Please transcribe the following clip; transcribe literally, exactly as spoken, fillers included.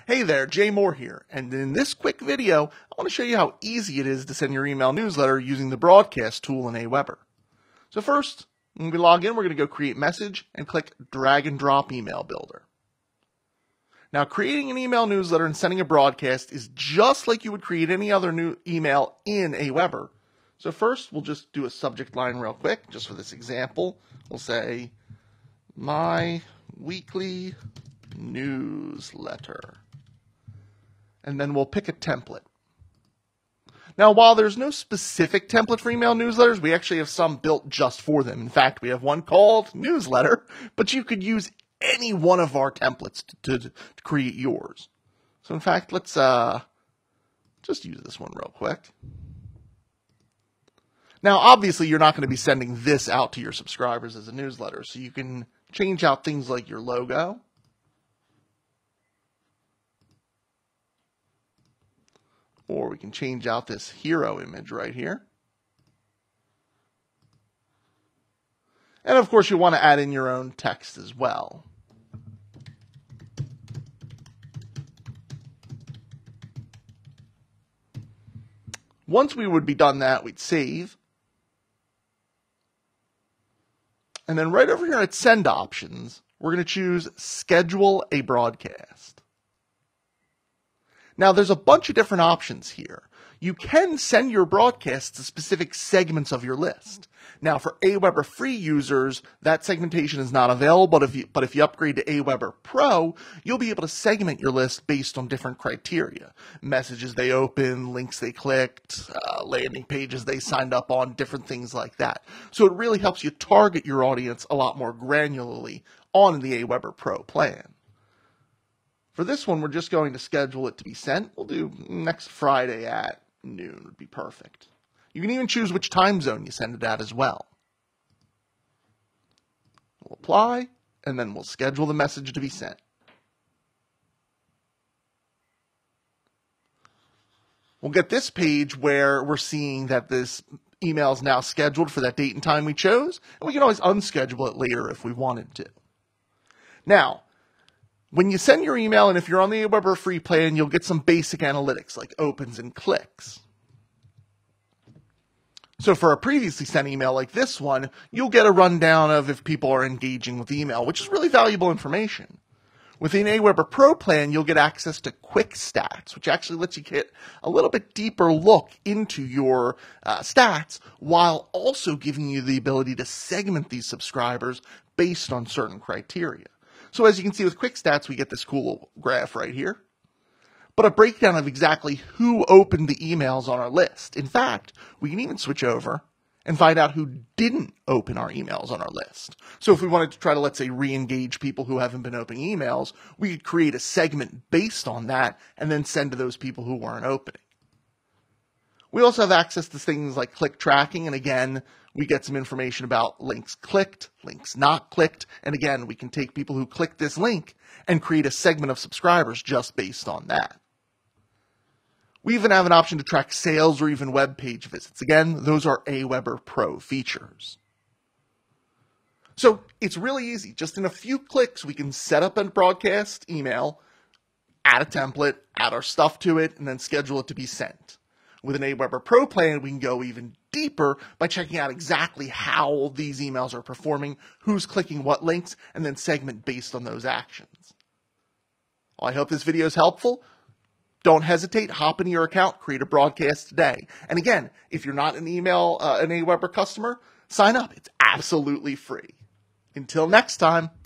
Hey there, Jay Moore here, and in this quick video, I want to show you how easy it is to send your email newsletter using the broadcast tool in AWeber. So first, when we log in, we're going to go create message and click drag and drop email builder. Now, creating an email newsletter and sending a broadcast is just like you would create any other new email in AWeber. So first, we'll just do a subject line real quick, just for this example. We'll say, my weekly newsletter. And then we'll pick a template. Now, while there's no specific template for email newsletters, we actually have some built just for them. In fact, we have one called newsletter, but you could use any one of our templates to, to, to create yours. So in fact, let's uh, just use this one real quick. Now, obviously, you're not going to be sending this out to your subscribers as a newsletter, so you can change out things like your logo. Or we can change out this hero image right here. And of course, you want to add in your own text as well. Once we would be done that, we'd save. And then right over here at Send Options, we're going to choose Schedule a Broadcast. Now, there's a bunch of different options here. You can send your broadcasts to specific segments of your list. Now, for AWeber free users, that segmentation is not available, but if you, but if you upgrade to AWeber Pro, you'll be able to segment your list based on different criteria. Messages they open, links they clicked, uh, landing pages they signed up on, different things like that. So it really helps you target your audience a lot more granularly on the AWeber Pro plan. For this one, we're just going to schedule it to be sent. We'll do next Friday at noon would be perfect. You can even choose which time zone you send it at as well. We'll apply, and then we'll schedule the message to be sent. We'll get this page where we're seeing that this email is now scheduled for that date and time we chose, and we can always unschedule it later if we wanted to. Now, when you send your email, and if you're on the AWeber free plan, you'll get some basic analytics like opens and clicks. So for a previously sent email like this one, you'll get a rundown of if people are engaging with the email, which is really valuable information. Within AWeber Pro plan, you'll get access to quick stats, which actually lets you get a little bit deeper look into your uh, stats while also giving you the ability to segment these subscribers based on certain criteria. So as you can see with quick stats, we get this cool graph right here, but a breakdown of exactly who opened the emails on our list. In fact, we can even switch over and find out who didn't open our emails on our list. So if we wanted to try to, let's say, re-engage people who haven't been opening emails, we could create a segment based on that and then send to those people who weren't opening. We also have access to things like click tracking, and again, we get some information about links clicked, links not clicked, and again, we can take people who clicked this link and create a segment of subscribers just based on that. We even have an option to track sales or even web page visits. Again, those are AWeber Pro features. So it's really easy. Just in a few clicks, we can set up a broadcast email, add a template, add our stuff to it, and then schedule it to be sent. With an AWeber Pro plan, we can go even deeper by checking out exactly how these emails are performing, who's clicking what links, and then segment based on those actions. Well, I hope this video is helpful. Don't hesitate, hop into your account, create a broadcast today. And again, if you're not an email, uh, an AWeber customer, sign up. It's absolutely free. Until next time.